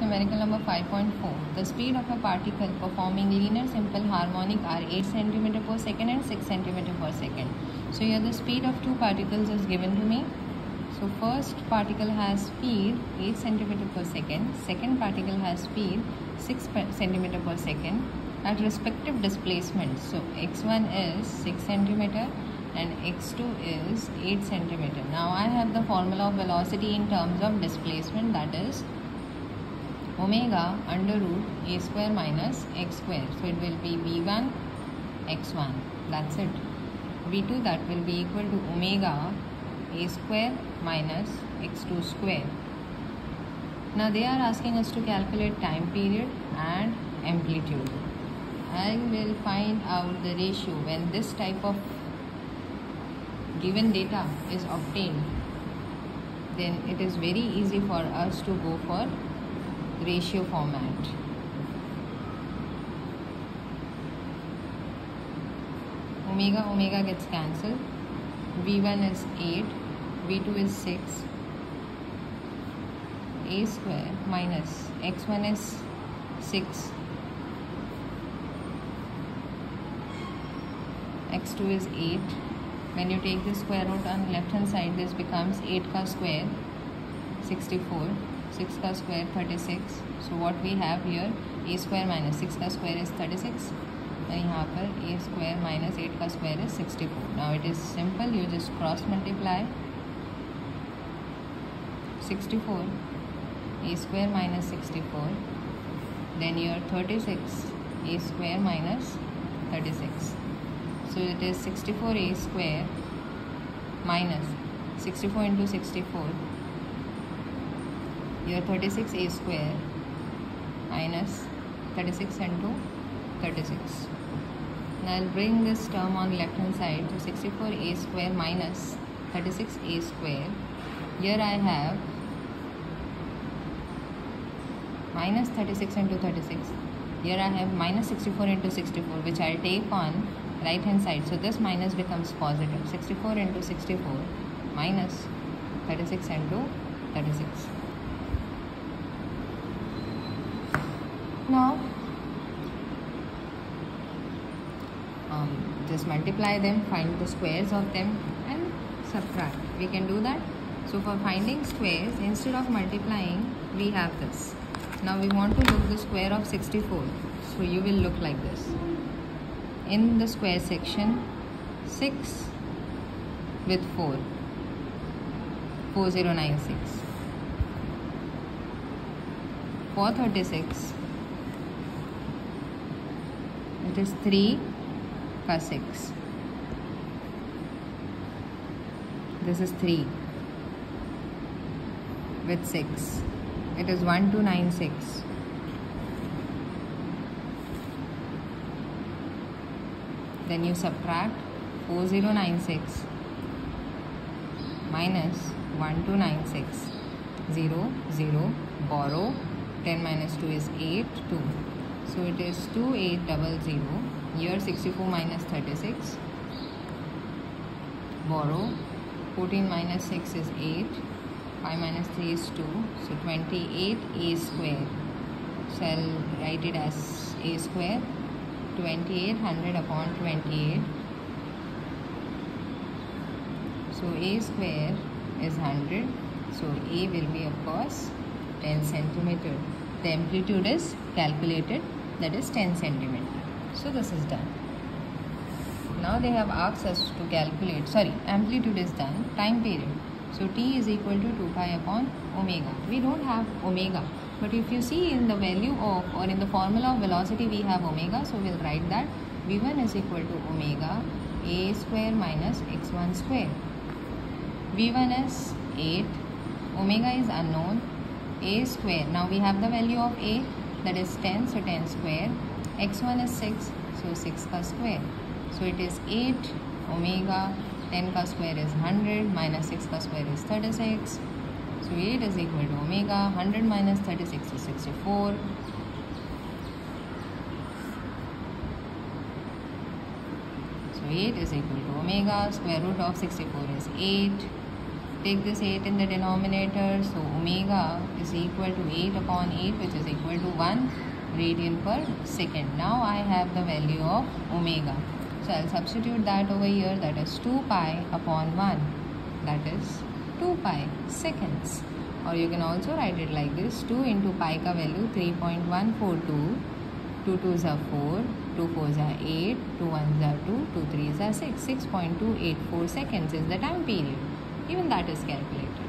numerical number 5.4. The speed of a particle performing linear simple harmonic are 8 cm per second and 6 cm per second. So here the speed of two particles is given to me. So first particle has speed 8 cm per second. Second particle has speed 6 cm per second at respective displacement. So x1 is 6 cm and x2 is 8 cm. Now I have the formula of velocity in terms of displacement, that is omega under root a square minus x square. So it will be v1 x1, that's it. v2, that will be equal to omega a square minus x2 square. Now they are asking us to calculate time period and amplitude. I will find out the ratio when this type of given data is obtained. Then it is very easy for us to go for ratio format. Omega gets cancelled. v1 is 8, v2 is 6, a square minus x1 is 6, x2 is 8. When you take the square root on left hand side, this becomes 8 ka square 64, 6 ka square 36. So what we have here, a square minus 6 ka square is 36 and यहाँ पर a square minus 8 का square is 64. Now it is simple, you just cross multiply 64, a square minus 64, then your 36, a square minus 36. So it is 64a square minus 64 into 64, your 36a square minus 36 into 36. Now I'll bring this term on left hand side. So 64a square minus 36a square. Here I have minus 36 into 36. Here I have minus 64 into 64, which I'll take on right hand side. So this minus becomes positive. 64 into 64 minus 36 into 36. Now just multiply them, find the squares of them and subtract. We can do that. So for finding squares, instead of multiplying, we have this. Now we want to look the square of 64. So you will look like this. In the square section, 6 with 4, 4096. 436, it is 3 ka 6. This is 3 with 6. It is 1296. Then you subtract 4096 minus 1296. 0, 0, borrow. 10 minus 2 is 8, 2. So it is 2800. Here 64 minus 36. Borrow. 14 minus 6 is 8. 5 minus 3 is 2. So 28a square. So I'll write it as a square. 2800 upon 28. So a square is 100. So a will be of course 10 centimeter. The amplitude is calculated, that is 10 centimeter. So this is done. Now they have asked us to calculate, amplitude is done, time period. So t is equal to 2 pi upon omega. We don't have omega, but if you see in the value of, or in the formula of velocity, we have omega. So we'll write that v1 is equal to omega a square minus x1 square. v1 is 8, omega is unknown, a square. Now we have the value of a, that is 10, so 10 square. x1 is 6, so 6 ka square. So it is 8 omega 10 ka square is 100 minus 6 ka square is 36. So 8 is equal to omega 100 minus 36 is 64. So 8 is equal to omega square root of 64 is 8. Take this 8 in the denominator, so omega is equal to 8 upon 8, which is equal to 1 radian per second. Now I have the value of omega. So I'll substitute that over here, that is 2 pi upon 1, that is 2 pi seconds. Or you can also write it like this, 2 into pi ka value 3.142, 2 2s are 4, 2 4s are 8, 2 1s are 2, 2 3s are 6, 6.284 seconds is the time period. Even that is calculated.